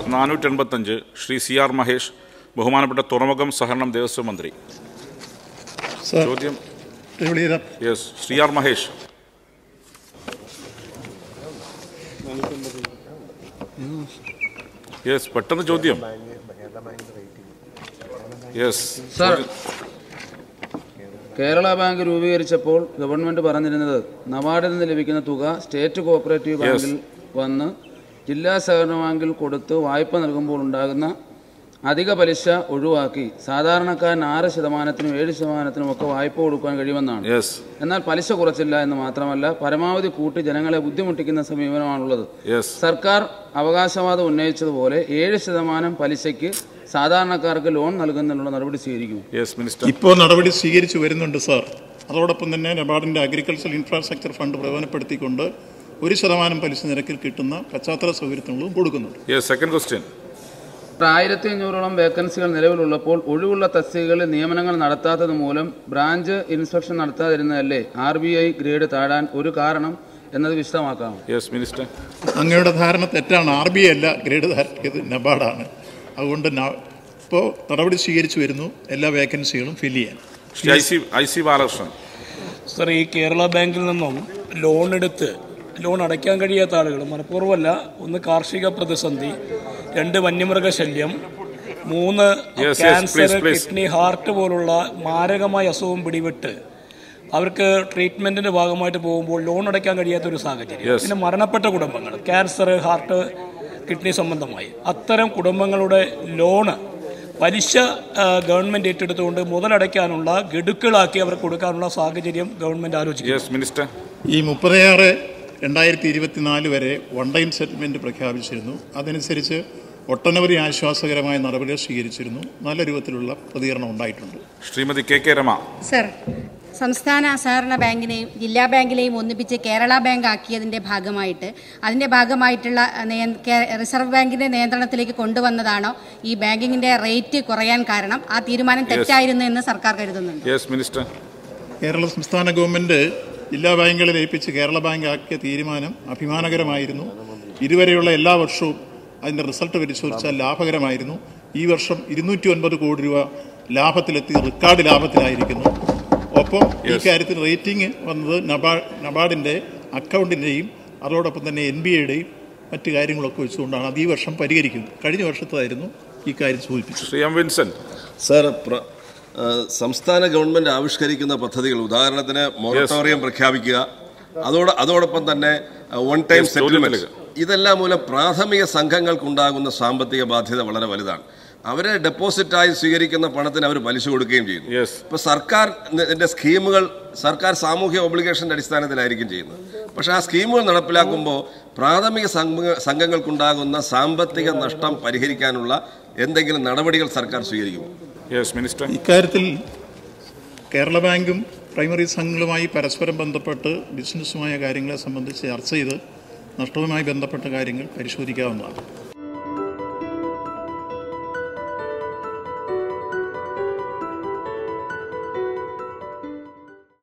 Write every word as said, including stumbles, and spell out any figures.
നാനൂറ്റി എൺപത്തഞ്ച് Shri C R Mahesh, ബഹുമാനപ്പെട്ട തുറമുഖം സഹകരണം ദേവസ്വം മന്ത്രി. ചോദ്യം yes Shri R Mahesh. Yes പെട്ടെന്ന് ചോദ്യം. യെസ് സർ, കേരള ബാങ്ക് രൂപീകരിച്ചപ്പോൾ ഗവൺമെന്റ് പറഞ്ഞിരുന്നത് നബാർഡിൽ നിന്ന് ലഭിക്കുന്ന തുക സ്റ്റേറ്റ് കോഓപ്പറേറ്റീവ് ബാങ്കിൽ വന്ന് ജില്ലാ സഹകരണ ബാങ്കിൽ കൊടുത്ത് വായ്പ നൽകുമ്പോൾ ഉണ്ടാകുന്ന അധിക പലിശ ഒഴിവാക്കി സാധാരണക്കാരൻ ആറ് ശതമാനത്തിനും ഏഴ് ശതമാനത്തിനും ഒക്കെ വായ്പ കൊടുക്കാൻ കഴിയുമെന്നാണ്. എന്നാൽ പലിശ കുറച്ചില്ല എന്ന് മാത്രമല്ല പരമാവധി കൂട്ടി ജനങ്ങളെ ബുദ്ധിമുട്ടിക്കുന്ന സമീപനമാണുള്ളത്. സർക്കാർ അവകാശവാദം ഉന്നയിച്ചതുപോലെ ഏഴ് ശതമാനം പലിശയ്ക്ക് സാധാരണക്കാർക്ക് ലോൺ നൽകുന്നതിനുള്ള നടപടി സ്വീകരിക്കും. ഇപ്പോൾ നടപടി സ്വീകരിച്ചു വരുന്നുണ്ട് സാർ. അതോടൊപ്പം തന്നെ നബാർഡിന്റെ അഗ്രികൾച്ചറൽ ഇൻഫ്രാസ്ട്രക്ചർ ഫണ്ട് പ്രയോജനപ്പെടുത്തിക്കൊണ്ട് ഒരു ശതമാനം പലിശ നിരക്കിൽ കിട്ടുന്ന പശ്ചാത്തല സൗകര്യത്തിനുള്ളതും കൊടുക്കുന്നുണ്ട്. ആയിരത്തി അഞ്ഞൂറോളം വേക്കൻസികൾ നിലവിലുള്ളപ്പോൾ ഒഴിവുള്ള തസ്തികകളിൽ നിയമനങ്ങൾ നടത്താത്തത് മൂലം ബ്രാഞ്ച് ഇൻസ്പെക്ഷൻ നടത്താതിരുന്നതല്ലേ ആർ ബി ഐ ഗ്രേഡ് താഴാൻ ഒരു കാരണം എന്നത് വിശദമാക്കാം. അങ്ങയുടെ ധാരണ തെറ്റാണ്. ആർ ബി ഐ അല്ല ഗ്രേഡ് താഴ്ത്തിയത്, നബാർഡാണ്. അതുകൊണ്ട് ഇപ്പോൾ നടപടി സ്വീകരിച്ചു വരുന്നു എല്ലാ വേക്കൻസികളും ഫില്ല് ചെയ്യാൻ. സർ, ഈ കേരള ബാങ്കിൽ നിന്നും ലോൺ എടുത്ത് ലോൺ അടയ്ക്കാൻ കഴിയാത്ത ആളുകൾ മനഃപൂർവ്വമല്ല. ഒന്ന് കാർഷിക പ്രതിസന്ധി, രണ്ട് വന്യമൃഗശല്യം, മൂന്ന് ക്യാൻസർ, കിഡ്നി, ഹാർട്ട് പോലുള്ള മാരകമായ അസുഖം പിടിപെട്ട് അവർക്ക് ട്രീറ്റ്മെന്റിന്റെ ഭാഗമായിട്ട് പോകുമ്പോൾ ലോൺ അടയ്ക്കാൻ കഴിയാത്ത ഒരു സാഹചര്യം. പിന്നെ മരണപ്പെട്ട കുടുംബങ്ങൾ, ക്യാൻസർ, ഹാർട്ട്, കിഡ്നി സംബന്ധമായി അത്തരം കുടുംബങ്ങളുടെ ലോണ് പലിശ ഗവൺമെന്റ് ഏറ്റെടുത്തുകൊണ്ട് മുതലടയ്ക്കാനുള്ള ഗഡുക്കളാക്കി അവർക്ക് കൊടുക്കാനുള്ള സാഹചര്യം ഗവൺമെന്റ് ആലോചിക്കും. ഈ മുപ്പത്തിയാറ് രണ്ടായിരത്തി ഇരുപത്തിനാല് വരെ വൺ ടൈം സെറ്റിൽമെന്റ് പ്രഖ്യാപിച്ചിരുന്നു. അതനുസരിച്ച് ഒട്ടനവധി ആശ്വാസകരമായ നടപടികൾ സ്വീകരിച്ചിരുന്നു. നല്ല രൂപത്തിലുള്ള പ്രതികരണം ഉണ്ടായിട്ടുണ്ട്. Shrimati K K Rama. Sir, സംസ്ഥാന സഹകരണ ബാങ്കിനെയും ജില്ലാ ബാങ്കിനെയും ഒന്നിപ്പിച്ച് കേരള ബാങ്ക് ആക്കിയതിൻ്റെ ഭാഗമായിട്ട് അതിൻ്റെ ഭാഗമായിട്ടുള്ള റിസർവ് ബാങ്കിൻ്റെ നിയന്ത്രണത്തിലേക്ക് കൊണ്ടുവന്നതാണോ ഈ ബാങ്കിങ്ങിൻ്റെ റേറ്റ് കുറയാൻ കാരണം? ആ തീരുമാനം തെറ്റായിരുന്നു എന്ന് സർക്കാർ കരുതുന്നുണ്ട്. കേരള സംസ്ഥാന ഗവൺമെന്റ് ജില്ലാ ബാങ്കുകളെ ലയിപ്പിച്ച് കേരള ബാങ്ക് ആക്കിയ തീരുമാനം അഭിമാനകരമായിരുന്നു. ഇതുവരെയുള്ള എല്ലാ വർഷവും അതിൻ്റെ റിസൾട്ട് പരിശോധിച്ചാൽ ലാഭകരമായിരുന്നു. ഈ വർഷം ഇരുന്നൂറ്റി ഒൻപത് കോടി രൂപ ലാഭത്തിലെത്തി റെക്കോർഡ് ലാഭത്തിലായിരിക്കുന്നു. ഒപ്പം ഈ കാര്യത്തിൽ റേറ്റിംഗ് വന്നത് നബാർഡ് നബാർഡിൻ്റെ അക്കൗണ്ടിൻ്റെയും അതോടൊപ്പം തന്നെ എൻ ബി എയുടെയും മറ്റു കാര്യങ്ങളൊക്കെ വെച്ചുകൊണ്ടാണ് അത് ഈ വർഷം പരിഹരിക്കുന്നത്. കഴിഞ്ഞ വർഷത്തായിരുന്നു ഈ കാര്യം സൂചിപ്പിച്ചത്. സാർ, സംസ്ഥാന ഗവൺമെന്റ് ആവിഷ്കരിക്കുന്ന പദ്ധതികൾ, ഉദാഹരണത്തിന് മൊറട്ടോറിയം പ്രഖ്യാപിക്കുക, അതോട് അതോടൊപ്പം തന്നെ വൺ ടൈം സെറ്റിൽമെന്റ്, ഇതെല്ലാം മൂലം പ്രാഥമിക സംഘങ്ങൾക്കുണ്ടാകുന്ന സാമ്പത്തിക ബാധ്യത വളരെ വലുതാണ്. അവരെ ഡെപ്പോസിറ്റായി സ്വീകരിക്കുന്ന പണത്തിന് അവർ പലിശ കൊടുക്കുകയും ചെയ്യുന്നു. ഇപ്പൊ സർക്കാർ സ്കീമുകൾ സർക്കാർ സാമൂഹ്യ ഒബ്ലിഗേഷന്റെ അടിസ്ഥാനത്തിലായിരിക്കും ചെയ്യുന്നത്. പക്ഷെ ആ സ്കീമുകൾ നടപ്പിലാക്കുമ്പോൾ പ്രാഥമിക സംഘങ്ങൾക്കുണ്ടാകുന്ന സാമ്പത്തിക നഷ്ടം പരിഹരിക്കാനുള്ള എന്തെങ്കിലും നടപടികൾ സർക്കാർ സ്വീകരിക്കുമോ? ഇക്കാര്യത്തിൽ കേരള ബാങ്കും പ്രൈമറി സംഘങ്ങളുമായി പരസ്പരം ബന്ധപ്പെട്ട് ബിസിനസ്സുമായ കാര്യങ്ങളെ സംബന്ധിച്ച് ചർച്ച ചെയ്ത് നഷ്ടവുമായി ബന്ധപ്പെട്ട കാര്യങ്ങൾ പരിശോധിക്കാവുന്നതാണ്.